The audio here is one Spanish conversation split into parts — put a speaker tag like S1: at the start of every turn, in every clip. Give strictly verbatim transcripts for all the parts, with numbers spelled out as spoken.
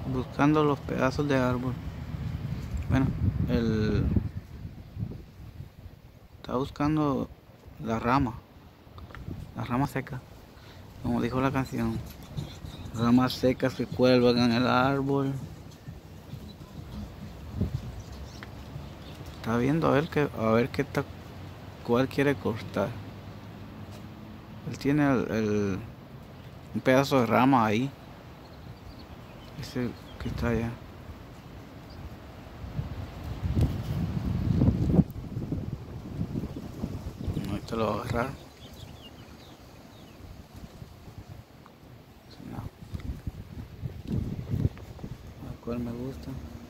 S1: buscando los pedazos de árbol. Bueno, el está buscando la rama, la rama seca, como dijo la canción. Ramas secas que cuelgan en el árbol. Está viendo a ver qué, a ver qué está, cuál quiere cortar. Él tiene el, el- un pedazo de rama ahí. Ese que está allá. Ahorita lo va a agarrar. No, ¿a cuál me gusta?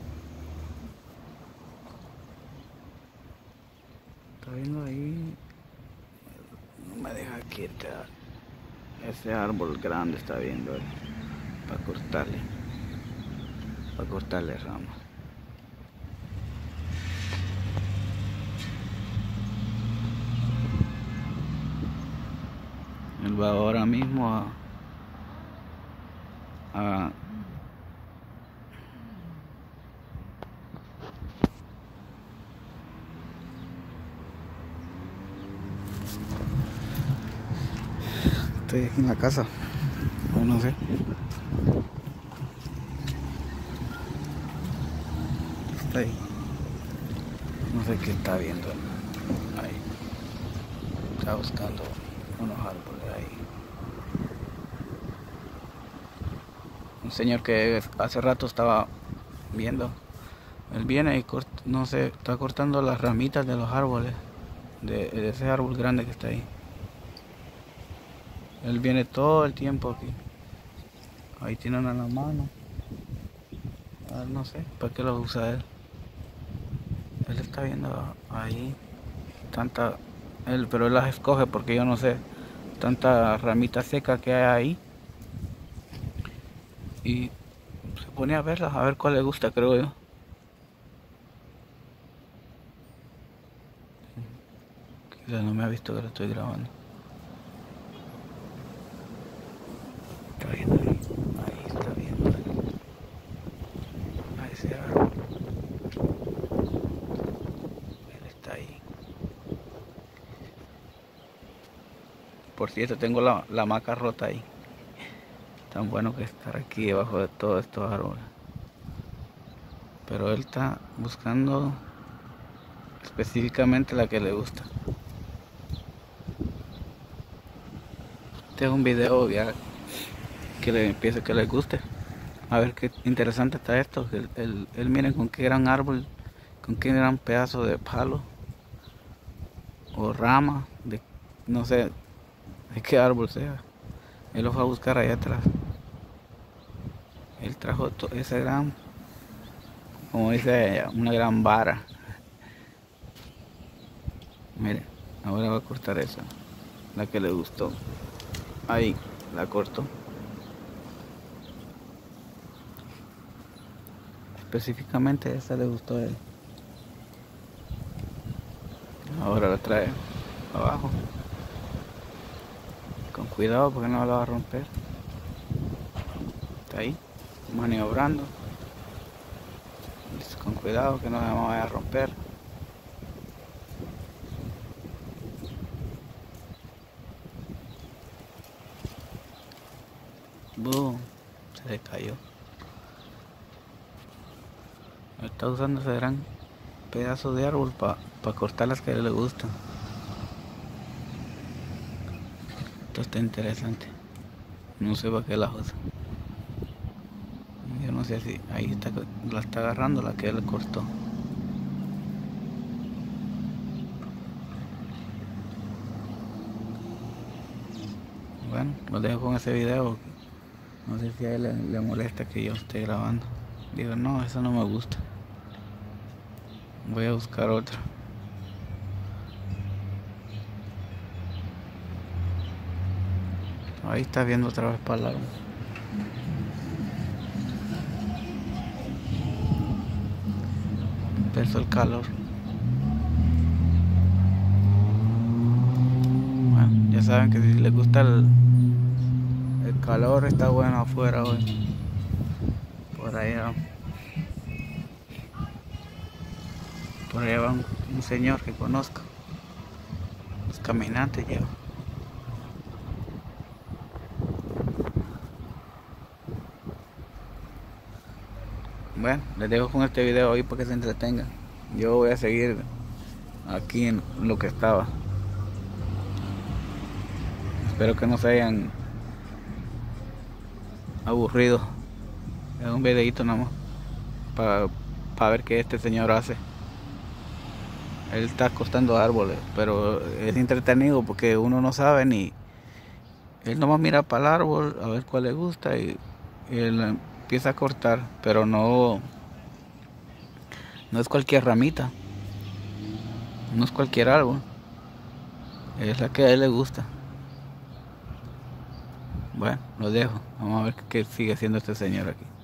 S1: Está viendo ahí. No me deja quieta. Ese árbol grande está viendo él. Para cortarle. Para cortarle ramas. Él va ahora mismo a, a estoy aquí en la casa, o no sé. Está ahí. No sé qué está viendo. Ahí. Está buscando unos árboles ahí. Un señor que hace rato estaba viendo. Él viene y corta, no sé, está cortando las ramitas de los árboles. De, de ese árbol grande que está ahí. Él viene todo el tiempo aquí. Ahí tiene una en la mano. A ver, no sé, ¿para qué lo usa él? Él está viendo ahí tanta, él, pero él las escoge porque yo no sé, tanta ramita seca que hay ahí. Y se pone a verlas, a ver cuál le gusta, creo yo. Quizás no me ha visto que lo estoy grabando. Está viendo ahí, ahí está viendo ahí. A ese árbol. Él está ahí. Por cierto, tengo la, la hamaca rota ahí. Tan bueno que estar aquí debajo de todos estos árboles. Pero él está buscando específicamente la que le gusta. Este es un video ya que le empiece, que le guste. A ver qué interesante está esto. Él, él, él miren con qué gran árbol, con qué gran pedazo de palo o rama, de no sé de qué árbol sea. Él lo va a buscar allá atrás. Él trajo ese gran, como dice ella, una gran vara. Mire, ahora va a cortar esa, la que le gustó. Ahí, la cortó. Específicamente esa le gustó a él. Ahora la trae abajo. Con cuidado porque no la va a romper. Está ahí, maniobrando. Con cuidado que no la vaya a romper. Boom, se le cayó. Está usando ese gran pedazo de árbol para pa cortar las que a él le gustan. Esto está interesante. No sé para qué las usa. Yo no sé si ahí está, la está agarrando la que él cortó. Bueno, los dejo con ese video. No sé si a él le, le molesta que yo esté grabando. Digo, no, eso no me gusta. Voy a buscar otra. Ahí está viendo otra vez para el lado. Empezó el calor. Bueno, ya saben que si les gusta el, el calor, está bueno afuera hoy. Por ahí va, por ahí va un, un señor que conozco. Los caminantes llevan. Bueno, les dejo con este video ahí para que se entretengan. Yo voy a seguir aquí en lo que estaba. Espero que no se hayan aburrido. Es un videito nada más para pa ver qué este señor hace. Él está cortando árboles, pero es entretenido porque uno no sabe ni... Él nomás mira para el árbol a ver cuál le gusta y, y él empieza a cortar, pero no, no es cualquier ramita, no es cualquier árbol, es la que a él le gusta. Bueno, lo dejo, vamos a ver qué sigue haciendo este señor aquí.